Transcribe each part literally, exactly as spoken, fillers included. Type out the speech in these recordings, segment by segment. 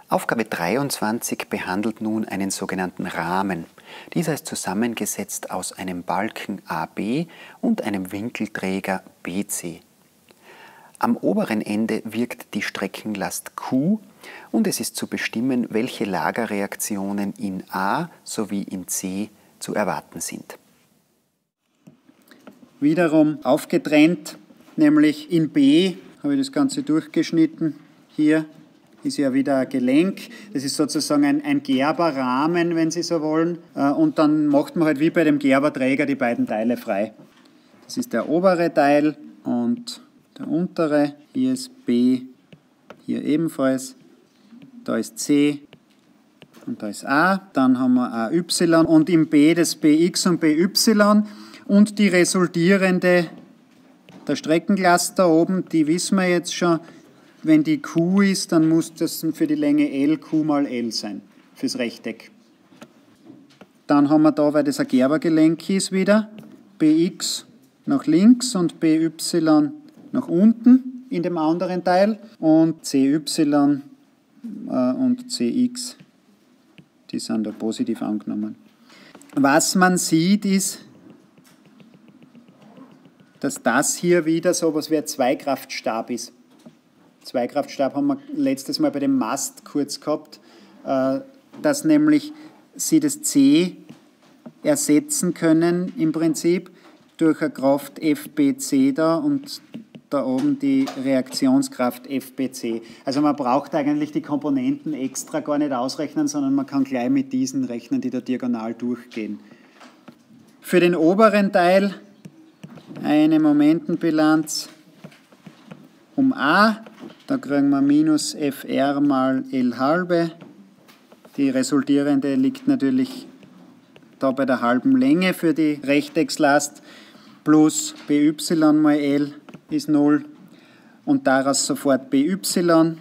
Aufgabe dreiundzwanzig behandelt nun einen sogenannten Rahmen. Dieser ist zusammengesetzt aus einem Balken A B und einem Winkelträger B C. Am oberen Ende wirkt die Streckenlast Q und es ist zu bestimmen, welche Lagerreaktionen in A sowie in C zu erwarten sind. Wiederum aufgetrennt, nämlich in B habe ich das Ganze durchgeschnitten. Hier ist ja wieder ein Gelenk. Das ist sozusagen ein, ein Gerberrahmen, wenn Sie so wollen. Und dann macht man halt wie bei dem Gerberträger die beiden Teile frei. Das ist der obere Teil und der untere. Hier ist B, hier ebenfalls. Da ist C und da ist A. Dann haben wir A Y und im B das B X und B Y. Und die resultierende, der Streckenlast da oben, die wissen wir jetzt schon. Wenn die Q ist, dann muss das für die Länge L Q mal L sein, fürs Rechteck. Dann haben wir da, weil das ein Gerbergelenk ist, wieder B X nach links und B Y nach unten in dem anderen Teil. Und C Y äh, und C X, die sind da positiv angenommen. Was man sieht, ist, dass das hier wieder so etwas wie ein Zweikraftstab ist. Zweikraftstab haben wir letztes Mal bei dem Mast kurz gehabt, dass nämlich Sie das C ersetzen können im Prinzip durch eine Kraft F B C da und da oben die Reaktionskraft F B C. Also man braucht eigentlich die Komponenten extra gar nicht ausrechnen, sondern man kann gleich mit diesen rechnen, die da diagonal durchgehen. Für den oberen Teil eine Momentenbilanz um A. Da kriegen wir minus F R mal L halbe. Die resultierende liegt natürlich da bei der halben Länge für die Rechteckslast. Plus B Y mal L ist null. Und daraus sofort B Y,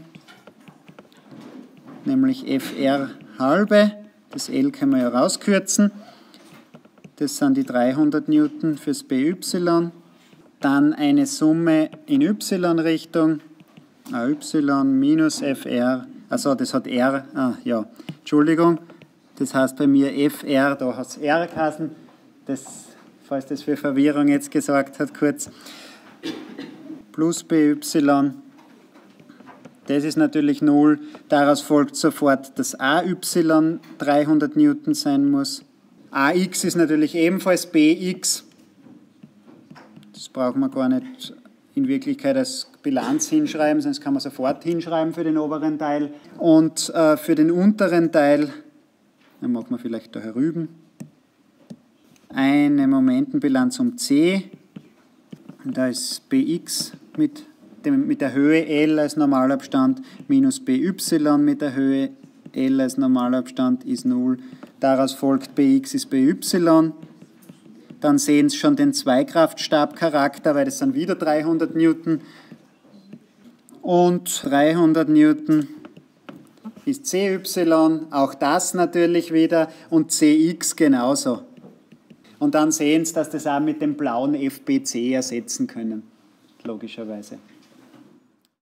nämlich F R halbe. Das L können wir ja rauskürzen. Das sind die dreihundert Newton fürs B Y. Dann eine Summe in Y-Richtung. A Y minus F R, also das hat R, ah, ja, Entschuldigung, das heißt bei mir F R, da hat es R geheißen, das, falls das für Verwirrung jetzt gesorgt hat, kurz, plus B Y, das ist natürlich null, daraus folgt sofort, dass A Y dreihundert Newton sein muss. A X ist natürlich ebenfalls B X, das braucht man gar nicht in Wirklichkeit als Bilanz hinschreiben, sonst kann man sofort hinschreiben für den oberen Teil. Und äh, für den unteren Teil, dann machen wir vielleicht da herüben, eine Momentenbilanz um C. Da ist B X mit, dem, mit der Höhe L als Normalabstand minus B Y mit der Höhe L als Normalabstand ist null. Daraus folgt B X ist B Y. Dann sehen Sie schon den Zweikraftstabcharakter, weil das sind wieder dreihundert Newton. Und dreihundert Newton ist C Y, auch das natürlich wieder, und C X genauso. Und dann sehen Sie, dass das auch mit dem blauen F B C ersetzen können, logischerweise.